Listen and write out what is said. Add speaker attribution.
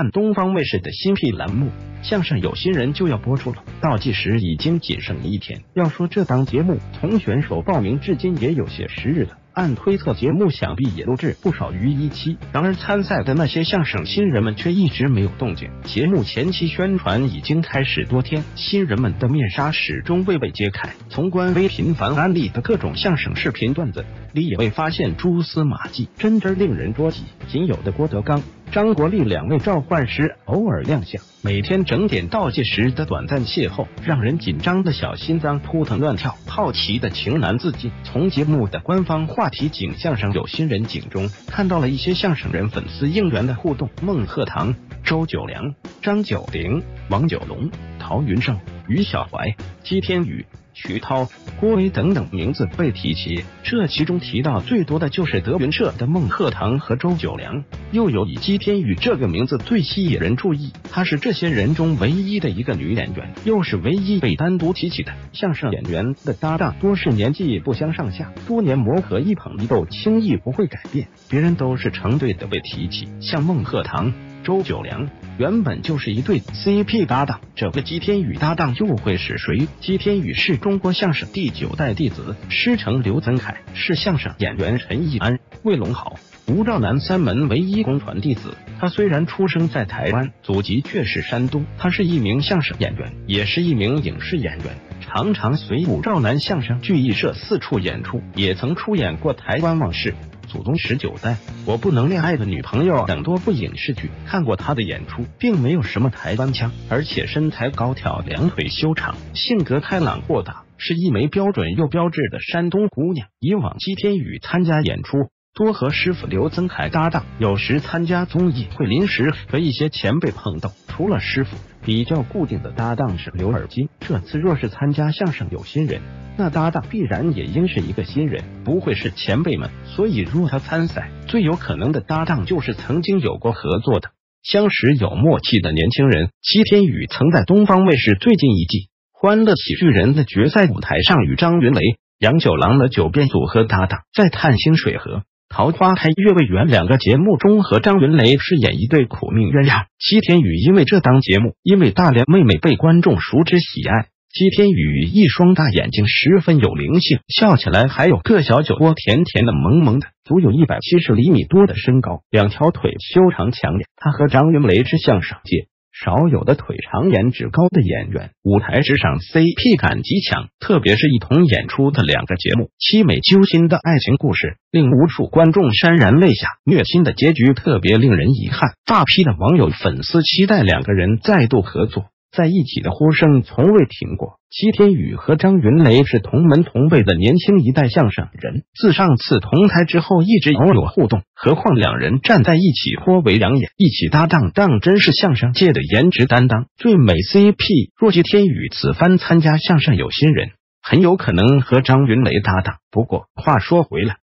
Speaker 1: 看东方卫视的新辟栏目《相声有新人》就要播出了，倒计时已经仅剩1天。要说这档节目从选手报名至今也有些时日了，按推测节目想必也录制不少于1期。然而参赛的那些相声新人们却一直没有动静。节目前期宣传已经开始多天，新人们的面纱始终未被揭开。从官微频繁安利的各种相声视频段子里也未发现蛛丝马迹，真令人着急。仅有的郭德纲、张国立2位召唤师偶尔亮相，每天整点倒计时的短暂邂逅，让人紧张的小心脏扑腾乱跳，好奇的情难自禁。从节目的官方话题井相声有新人井中看到了一些相声人粉丝应援的互动，孟鹤堂、周九良、张九龄、王九龙、陶云胜、于小怀、姬天宇、徐涛、郭威等等名字被提起，这其中提到最多的就是德云社的孟鹤堂和周九良，又有以姬天宇这个名字最吸引人注意，她是这些人中唯一的一个女演员，又是唯一被单独提起的。相声演员的搭档多是年纪不相上下，多年磨合一捧一逗，轻易不会改变，别人都是成对的被提起，像孟鹤堂、周九良原本就是一对 CP 搭档，这个姬天宇搭档又会是谁？姬天宇是中国相声第9代弟子，师承刘增凯，是相声演员陈义安、魏龙豪、吴兆南3门唯一公传弟子。他虽然出生在台湾，祖籍却是山东。他是一名相声演员，也是一名影视演员，常常随吴兆南相声剧艺社4处演出，也曾出演过《台湾往事》、祖宗19代、我不能恋爱的女朋友等多部影视剧。看过她的演出，并没有什么台湾腔，而且身材高挑，2腿修长，性格开朗豁达，是一枚标准又标致的山东姑娘。以往姬天宇参加演出多和师傅刘增凯搭档，有时参加综艺会临时和一些前辈碰斗。除了师傅，比较固定的搭档是刘尔金。这次若是参加相声有新人，那搭档必然也应是一个新人，不会是前辈们。所以若他参赛，最有可能的搭档就是曾经有过合作的、相识有默契的年轻人。姬天宇曾在东方卫视最近一季《欢乐喜剧人》的决赛舞台上与张云雷、杨九郎的9变组合搭档，在探星水河、桃花开月未圆2个节目中和张云雷饰演一对苦命鸳鸯。姬天宇因为这档节目，因为大连妹妹被观众熟知喜爱。姬天宇一双大眼睛十分有灵性，笑起来还有个小酒窝，甜甜的萌萌的，足有170厘米多的身高，2条腿修长强烈。他和张云雷是相声界少有的腿长颜值高的演员，舞台之上 CP 感极强，特别是一同演出的2个节目，凄美揪心的爱情故事令无数观众潸然泪下，虐心的结局特别令人遗憾。大批的网友粉丝期待2个人再度合作，在一起的呼声从未停过。姬天宇和张云雷是同门同辈的年轻一代相声人，自上次同台之后一直偶有互动，何况2人站在一起颇为养眼，一起搭档当真是相声界的颜值担当，最美 CP。 若姬天宇此番参加相声有新人，很有可能和张云雷搭档。不过话说回来，